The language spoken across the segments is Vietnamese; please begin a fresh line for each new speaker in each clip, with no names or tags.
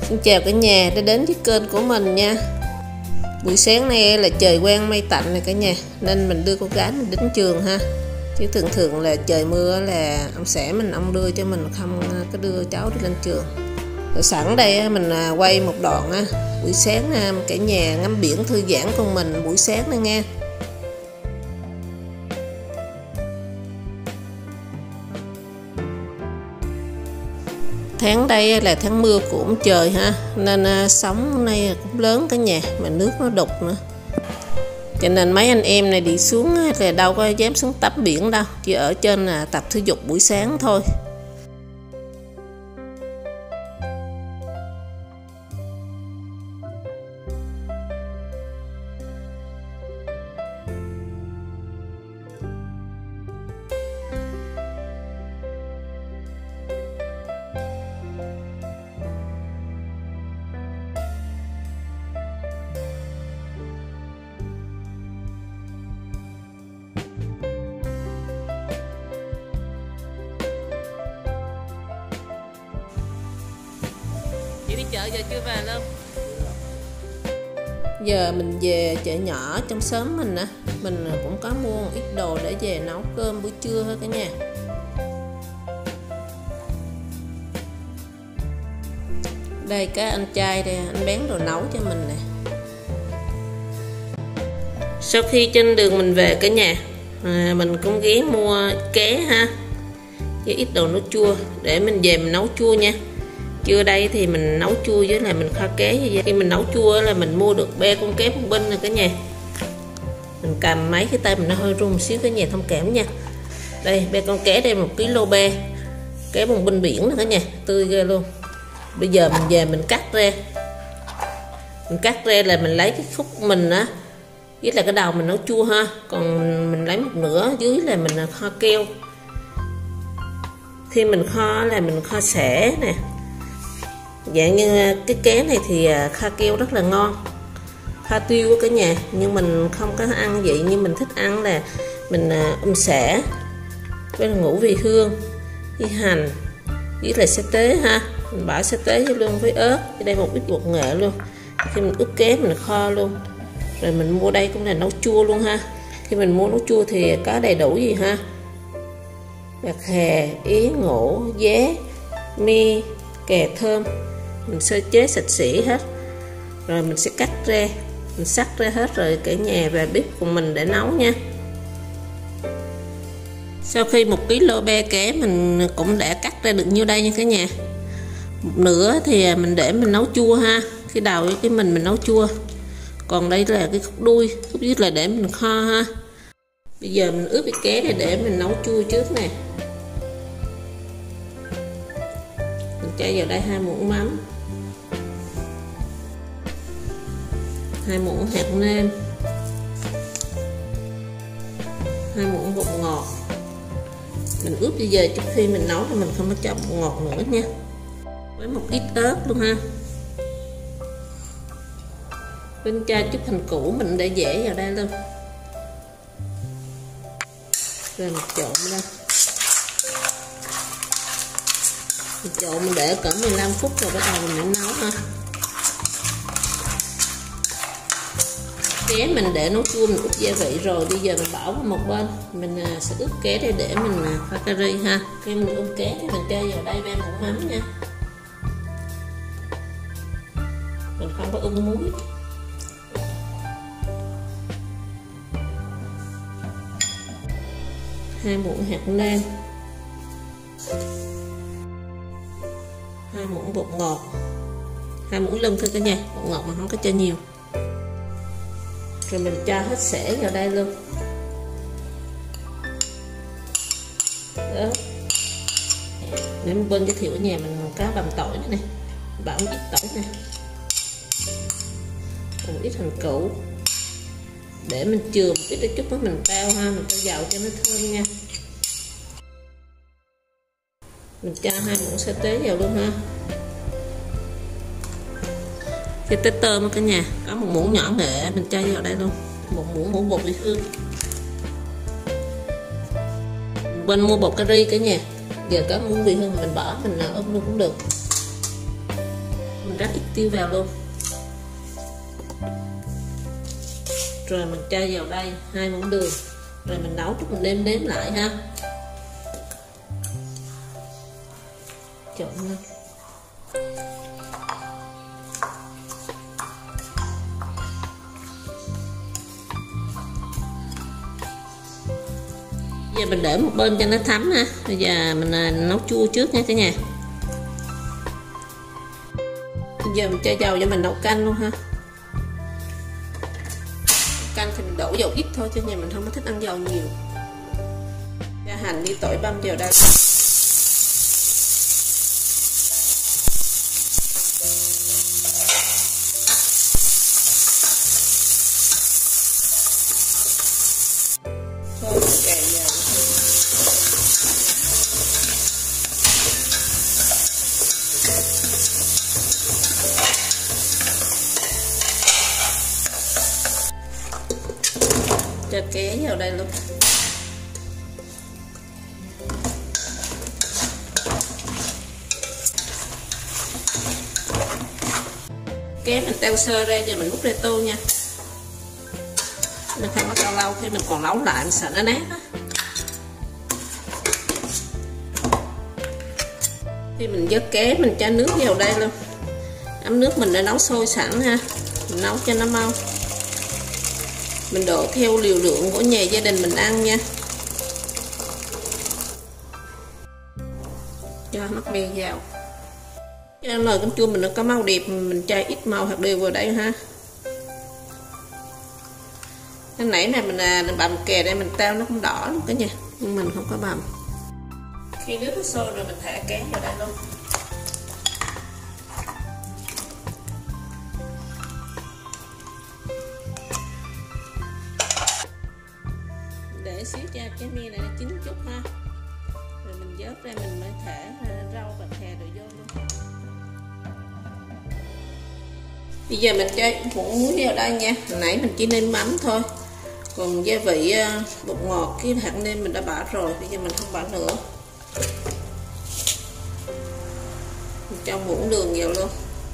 Xin chào cả nhà đã đến với kênh của mình nha. Buổi sáng nay là trời quang mây tạnh này cả nhà, nên mình đưa con gái mình đến trường ha. Chứ thường thường là trời mưa là ông xã ông đưa cho mình, không có đưa cháu đi lên trường. Rồi sẵn đây mình quay một đoạn buổi sáng cả nhà ngắm biển thư giãn con mình buổi sáng này nha. Tháng đây là tháng mưa của ông trời ha, nên sóng nay cũng lớn cả nhà, mà nước nó đục nữa, cho nên mấy anh em này đi xuống là đâu có dám xuống tắm biển đâu, chỉ ở trên tập thể dục buổi sáng thôi. Đi chợ giờ chưa về luôn. Giờ mình về chợ nhỏ trong xóm mình mình cũng có mua một ít đồ để về nấu cơm buổi trưa thôi cả nhà. Đây các anh trai đây, anh bán đồ nấu cho mình nè. Sau khi trên đường mình về cả nhà, mình cũng ghé mua ké ha, với ít đồ nấu chua để mình về mình nấu chua nha. Trưa đây thì mình nấu chua với là mình kho ké như vậy. Khi mình nấu chua là mình mua được be con ké bông binh rồi cả nhà. Mình cầm mấy cái tay mình nó hơi run một xíu cả nhà thông cảm nha. Đây be con ké đây 1 kg be ké bông binh biển nữa cả nhà, tươi ghê luôn. Bây giờ mình về mình cắt ra. Mình cắt ra là mình lấy cái khúc mình với là cái đầu mình nấu chua ha, còn mình lấy một nửa dưới là mình kho keo. Khi mình kho là mình kho xẻ nè, dạng như cái ké này thì kho keo rất là ngon, kho tiêu của cả nhà, nhưng mình không có ăn vậy, nhưng mình thích ăn là mình xẻ với là ngũ vị hương với hành với là sa tế ha, mình bỏ sa tế vô luôn với ớt, ở đây một ít bột nghệ luôn. Khi mình ướp ké mình kho luôn, rồi mình mua đây cũng là nấu chua luôn ha. Khi mình mua nấu chua thì có đầy đủ gì ha, bạc hà, ý, ngũ, giá, mi, cà, thơm. Mình sơ chế sạch sẽ hết, rồi mình sẽ cắt ra, mình sắc ra hết rồi cả nhà vào bếp cùng mình để nấu nha. Sau khi 1 kg be ké mình cũng đã cắt ra được nhiêu đây nha cả nhà. Một nửa thì mình để mình nấu chua ha, cái đầu với cái mình nấu chua, còn đây là cái khúc đuôi, khúc dưới là để mình kho ha. Bây giờ mình ướp cái ké này để mình nấu chua trước nè. Mình cho vào đây 2 muỗng mắm, 2 muỗng hạt nêm, 2 muỗng bột ngọt. Mình ướp bây giờ trước khi mình nấu thì mình không có cho bột ngọt nữa nha. Với một ít ớt luôn ha. Bên cho chút hành củ mình để dễ vào đây luôn. Rồi mình trộn ra. Mình trộn mình để cỡ 15 phút rồi bắt đầu mình nấu ha. Ké mình để nấu chua mình ướp gia vị rồi, bây giờ mình bỏ vào một bên, mình sẽ ướp ké đây để mình pha cà ri ha. Khi mình ướp ké thì mình cho vào đây 3 muỗng mắm nha, mình không có muối. Hai muỗng hạt nêm, 2 muỗng bột ngọt, 2 muỗng lưng thôi cả nhà, bột ngọt mà không có cho nhiều. Rồi mình cho hết xẻ vào đây luôn. Đó. Để một bên giới thiệu ở nhà mình có bằm tỏi nữa nè, bỏ một ít tỏi nè, một ít hành củ để mình chừa một ít chút nữa mình bao ha, mình cho dầu cho nó thơm nha. Mình cho 2 muỗng sa tế vào luôn ha. Cái tế tôm cả nhà, có 1 muỗng nhỏ nghệ mình cho vào đây luôn, 1 muỗng bột vị hương. Bên mua bột cà ri cả nhà, giờ có muỗng vị hương mình bỏ mình ướp luôn cũng được. Mình rắc ít tiêu vào luôn. Rồi mình cho vào đây 2 muỗng đường, rồi mình nấu chút, mình nêm lại ha. Trộn lên. Giờ mình để một bên cho nó thấm ha. Bây giờ mình nấu chua trước nha cả nhà. Bây giờ mình cho dầu cho mình nấu canh luôn ha. Canh thì mình đổ dầu ít thôi, chứ nhà mình không có thích ăn dầu nhiều. Cho hành đi tỏi băm vào đây. Thôi cày vào. Cho ké vào đây luôn. Ké mình teo sơ ra, giờ mình múc ra tô nha. Mình không có cao lâu, khi mình còn nấu lại mình sợ nó nát á. Khi mình vớt ké mình cho nước vào đây luôn. Ấm nước mình đã nấu sôi sẵn ha. Mình nấu cho nó mau. Mình đổ theo liều lượng của nhà gia đình mình ăn nha. Cho mắc men vào. Cho nồi canh chua mình nó có màu đẹp, mình cho ít màu hạt điều vào đây ha. Cái nãy này mình bằm kè đây mình tao nó cũng đỏ luôn cả nhà, nhưng mình không có bằm. Khi nước nó sôi rồi mình thả cá vào đây luôn. Để xíu cho cái miếng này nó chín chút ha. Rồi mình vớt ra mình mới thả rau và khè rồi vô luôn. Bây giờ mình cho muỗng muối vào đây nha. Hồi nãy mình chỉ nêm mắm thôi. Còn gia vị bột ngọt cái hạt nêm mình đã bỏ rồi, bây giờ mình không bỏ nữa. Mình cho muỗng đường vào luôn.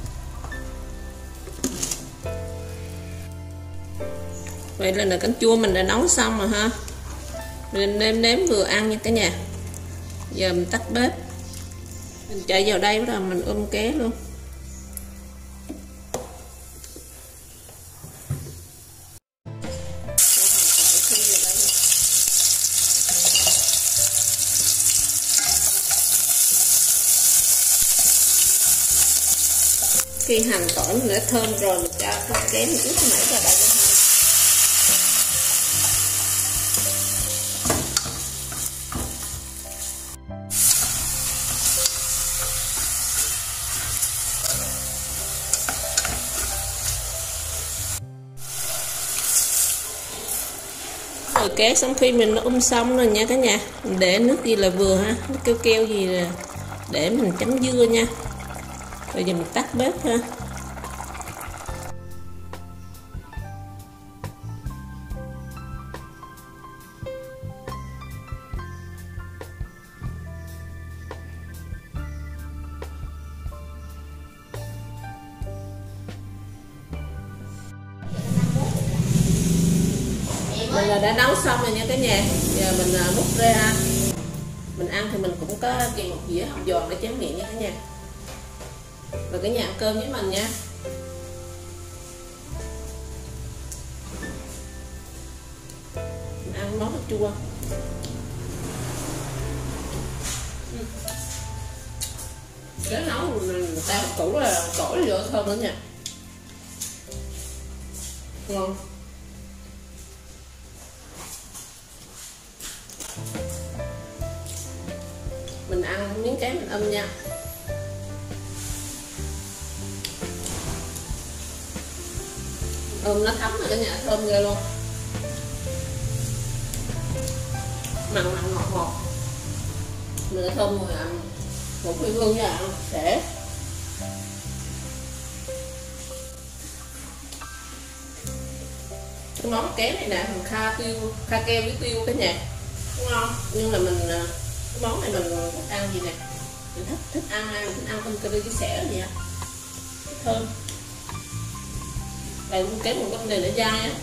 Vậy là nồi canh chua mình đã nấu xong rồi ha. Mình nêm vừa ăn nha cả nhà. Giờ mình tắt bếp. Mình chạy vào đây bắt đầu mình ké luôn. Khi hành tỏi mình đã thơm rồi, mình cho con ké mình ướp nãy vào đây luôn. Rồi ké xong khi mình nó xong rồi nha cả nhà. Mình để nước gì là vừa ha, nó keo keo gì là để mình chấm dưa nha. Bây giờ mình tắt bếp ha. Mình đã nấu xong rồi nha cả nhà. Giờ mình múc ra. Mình ăn thì mình cũng có kèm một dĩa hồng giòn để chén miệng nha cả nhà. Và cả nhà ăn cơm với mình nha. Mình ăn món ớt chua. Cái nấu người ta tủ là tỏi vô thơm nữa nha. Ngon. Mình ăn miếng cái mình âm nha. Nó thấm rồi cả nhà, thơm ghê luôn. Mặn mặn ngọt ngọt. Mình đã thơm rồi ăn một cái hương nha, để cái món ké này nè, mình kha keo với tiêu cả nhà, ngon. Nhưng là cái món này mình thích ăn gì nè, mình thích ăn mình thích ăn cơm curry với xẻ gì á, thơm. Đây cái một con này để dai á.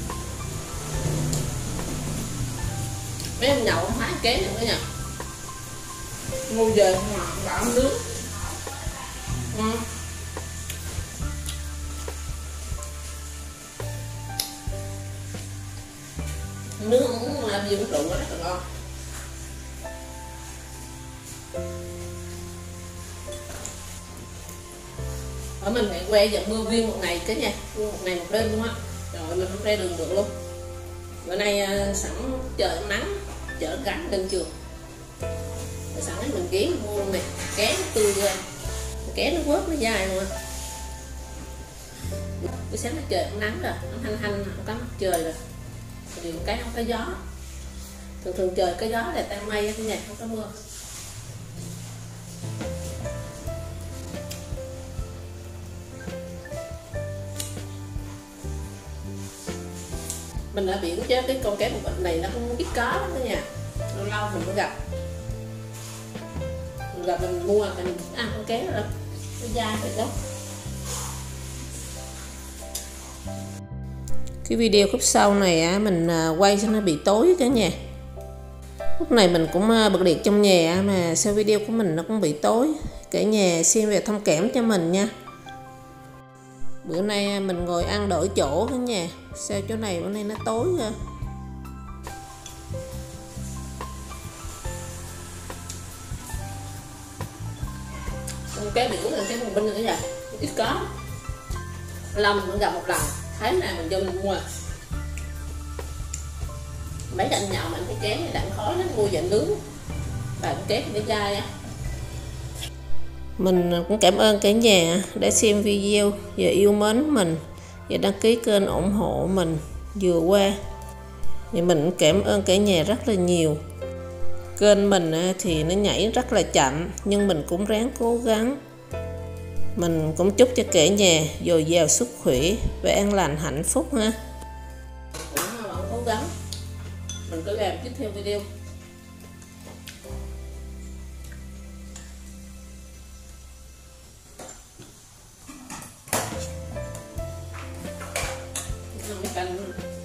Mấy em nhậu không hái ké nữa nha. Mua về mà gạo nướng. Nướng cũng làm gì cũng trộn rất là ngon. Ở mình phải que dặn mưa viên một ngày cái nha, một ngày một đêm luôn á. Rồi mình không ra đường được luôn. Bữa nay sẵn trời nắng, chợ gắn lên trường. Rồi sẵn mình ghé mua luôn nè, ké nó tươi lên, ké nó vớt nó dai luôn á. Buổi sáng nó trời cũng nắng rồi, nó hanh hanh, không có mặt trời rồi. Điều cái không có gió. Thường trời có gió là tan mây cái nhà không có mưa. Mình ở biển chứ cái con cá bột bịch này nó cũng ít có lắm đó nha. Lâu lâu mình mới gặp. Mình gặp mình mua mình ăn con cá rồi. Nó dai vậy đó. Cái video khúc sau này á, mình quay cho nó bị tối cả nhà. Lúc này mình cũng bật điện trong nhà mà sao video của mình nó cũng bị tối. Cả nhà xin về thông cảm cho mình nha. Bữa nay mình ngồi ăn đổi chỗ cả nhà. Sao chỗ này bữa nay nó tối ra. Con cá biển là cái bùng binh nữa vậy. Ít có. Lâu mình cũng gặp một lần. Thấy nào mình cho mình mua. Mấy anh nhậu mà cái kén này đặng khói nó mua dạng nướng. Và cái kén để chai á. Mình cũng cảm ơn cả nhà đã xem video và yêu mến mình và đăng ký kênh ủng hộ mình vừa qua. Và mình cũng cảm ơn cả nhà rất là nhiều. Kênh mình thì nó nhảy rất là chậm nhưng mình cũng ráng cố gắng. Mình cũng chúc cho cả nhà dồi dào sức khỏe và an lành hạnh phúc ha. Cũng cố gắng. Mình cứ làm tiếp theo video. Canh.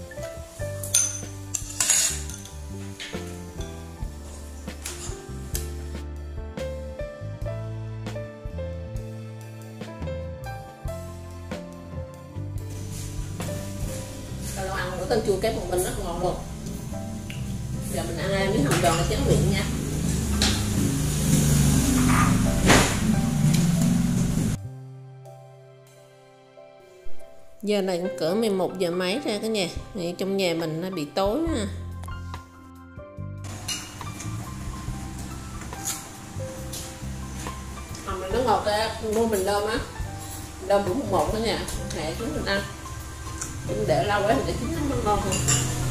Kalau ăn bữa canh chua kép một mình rất ngon luôn. Giờ mình ăn miếng hồng giòn để tráng miệng nha. Giờ này cũng cỡ 11 giờ mấy ra cả nhà. Thì trong nhà mình nó bị tối ha. Hồng này nó ngọt ra, mua mình đơm á. Đơm bữa 11 đó nha. Hãy chúng mình ăn. Mình để lâu quá mình để chín nó ngon hơn.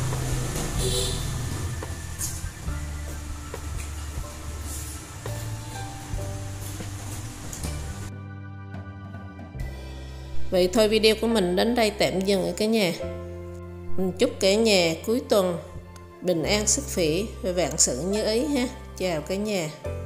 Vậy thôi video của mình đến đây tạm dừng ở cả nhà. Mình chúc cả nhà cuối tuần bình an sức khỏe và vạn sự như ý ha. Chào cả nhà.